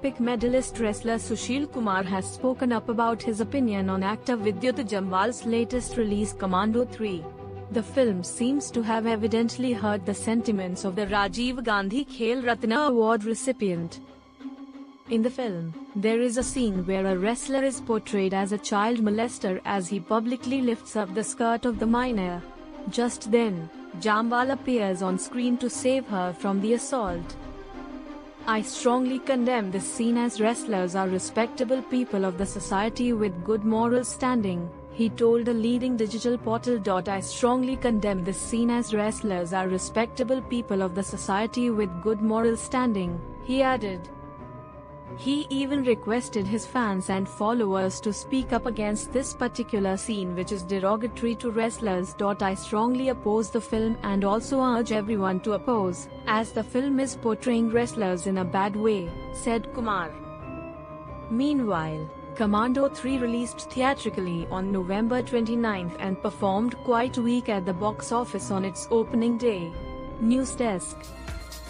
Olympic medalist wrestler Sushil Kumar has spoken up about his opinion on actor Vidyut Jamwal's latest release Commando 3. The film seems to have evidently hurt the sentiments of the Rajiv Gandhi Khel Ratna award recipient. In the film, there is a scene where a wrestler is portrayed as a child molester as he publicly lifts up the skirt of the minor. Just then, Jammwal appears on screen to save her from the assault. "I strongly condemn this scene as wrestlers are respectable people of the society with good moral standing," he told a leading digital portal. "I strongly condemn this scene as wrestlers are respectable people of the society with good moral standing," he added. He even requested his fans and followers to speak up against this particular scene which is derogatory to wrestlers. "I strongly oppose the film and also urge everyone to oppose, as the film is portraying wrestlers in a bad way," said Kumar. Meanwhile, Commando 3 released theatrically on November 29 and performed quite weak at the box office on its opening day. News Desk.